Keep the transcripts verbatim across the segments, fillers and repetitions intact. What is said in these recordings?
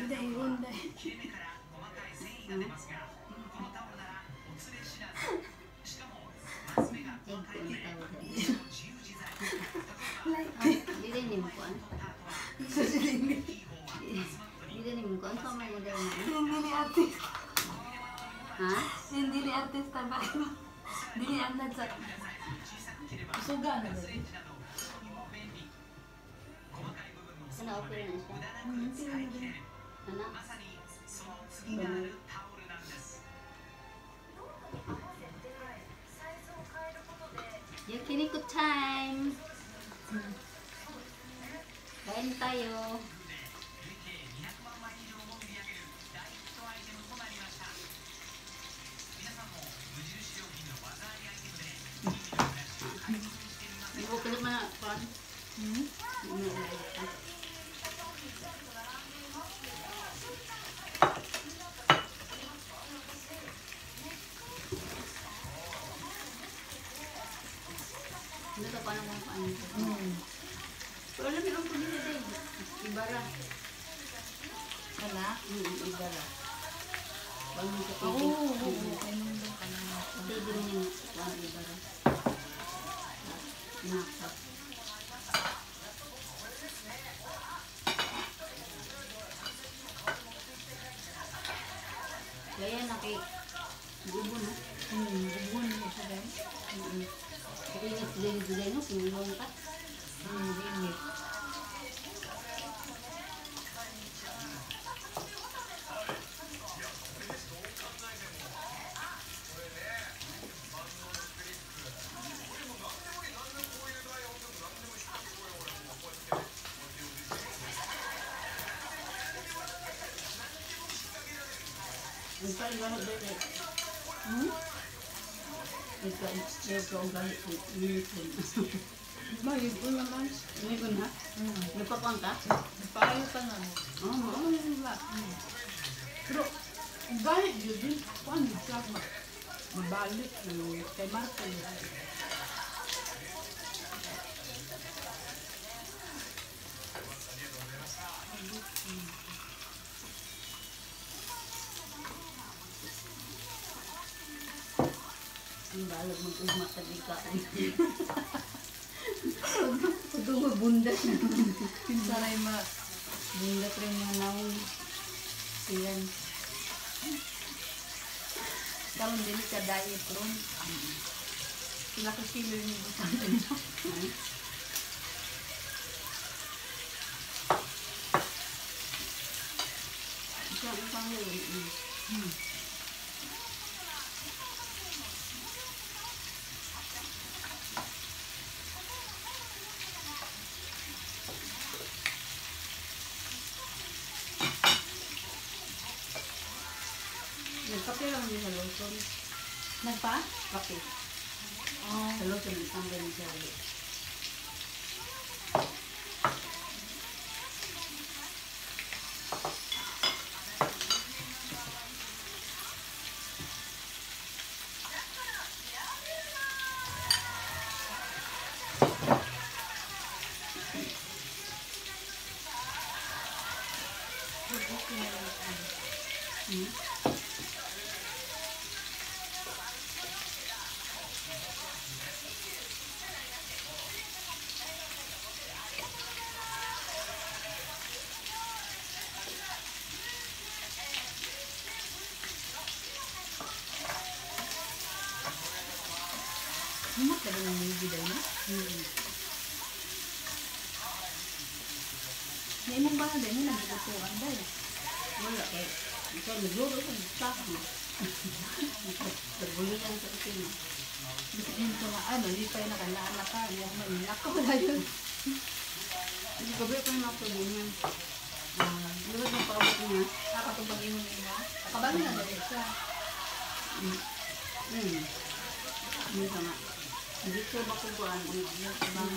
大問題。 Lidenin mo kuan? Lidenin mo kuan? Sama mo daw na? Hindi ni artist. Ha? Hindi ni artist ba? Hindi ni anad sa... Suga na ba? Ano, okay na siya? Hmm, hindi na din. Ano? Yakiniku time! Kain tayo! Ibu ka naman na, Pan? Hmm? Ano na ito? Ano ito? Paano kung paano ito? Hmm. Pero alam mo ko dito din. Ibara. Kala? Hmm, ibara. Paano mo sa Oo, tubig? oo, oo. Kainom daw ka na. Hindi din yung paano ibara. Nakap. Kaya na kay gubo na. Hmm, bubuhan mo siya din. Mm-hmm. Kaya ingat din-din no, pinulong ka. Hmm, init. Ang pala gano'n dito. Hmm? Ito, ito ang galit ko. Ulitin. Mahid ko naman. Hindi ko na. Hmm. Nagpapang ka? Nagpaayo ka na. Oo, Oo, oo. yun ba? Hmm. Pero, dahil yun din, paano siya ma- mabalik eh, kay Marco. Ang balag mag-ugma ka di ka. Ito mo bundas na. Pinsaray ma. Bundas rin yung naon. Siyan. Kalong din ka diet ron. Sila ko kilo yung butang nila. Ito ang pangulong. Hmm. Nagkape lang din sa Lawson. Nagpa? Kape. Oo. Sa Lawson, isang ganun siya ulit. Hmm? Himat ka rin ang niligi daw na? Hmm. May mong ba din na naglutuan dahil? Wala eh. Ito, nagluro ko. Saka. Nagbulitan sa kusina. Bisahin ko na ano, di pa yung nakalaan ka, di ako mailak ko wala yun. Hindi ko ba yung nakulinan? Ah, lubad ng paubot niya. Nakatubag yung nila. Kabalo na dahil siya. Hmm. Hmm. Hindi ka nga. Hindi ko makukuhaan. Ano, ibang...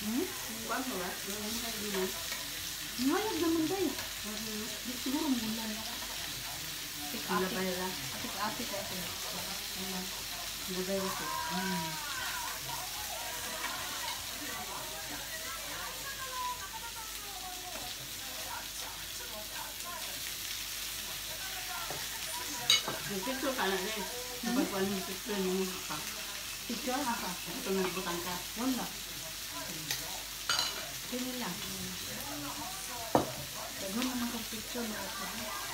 Hmm? Kuan mo ba? Yung kaya na. Ngayag naman tayo. Di siguro mulan. Wala pa nila. Atik-atik ako. Buday ko. Hmm. Yung picture ka na rin. Napagkuhan yung picture yung pa. Picture aka. Ito nagbutang ka. Wala. Kini lang. Daghan naman kong picture na ako.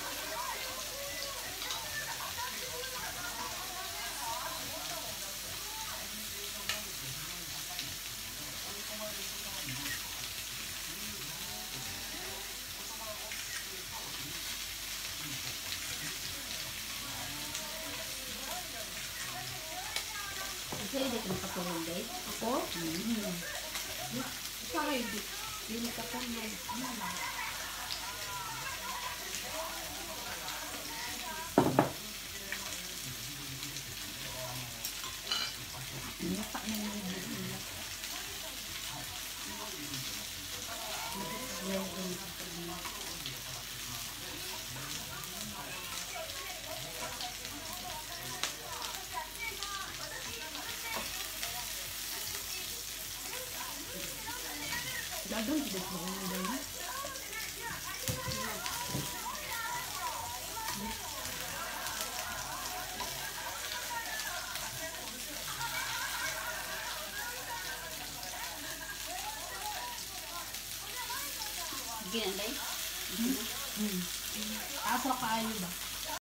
Kasi hindi ka nakatulong day. Ako? Hmm. Saka hindi. Hindi nakatulong. Ano lang. Nata na yung nila. Dagan tidak mo ang dahil. Ganyan day. Hmm. Asa kaayo ba?